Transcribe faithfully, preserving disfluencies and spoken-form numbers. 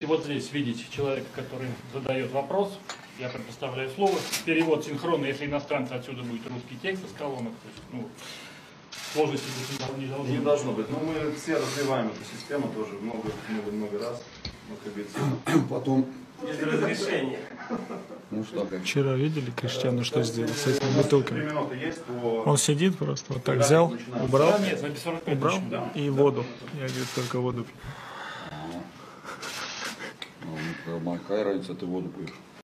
И вот здесь видите человека, который задает вопрос, я предоставляю слово. Перевод синхронный, если иностранцы, отсюда будет русский текст из колонок. То есть, ну, сложности не должно Не быть. должно быть. Но мы все развиваем эту систему тоже много-много раз. Ну, как говорится. Потом... Без разрешения. Ну что, как? Вчера видели Криштиану, что сделал с этими бутылками? Он сидит просто, вот так взял, убрал, Да, нет, на без сорок пять убрал еще, да. и воду. Я, говорю, только воду пью. Ну, какая разница, ты воду пьешь?